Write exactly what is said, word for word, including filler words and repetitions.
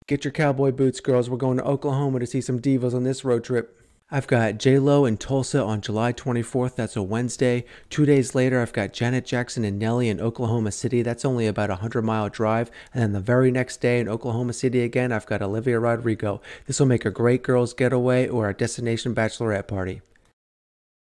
Get your cowboy boots, girls. We're going to Oklahoma to see some divas on this road trip. I've got J-Lo in Tulsa on July twenty-fourth. That's a Wednesday. Two days later, I've got Janet Jackson and Nelly in Oklahoma City. That's only about a hundred mile drive. And then the very next day in Oklahoma City again, I've got Olivia Rodrigo. This will make a great girls getaway or a destination bachelorette party.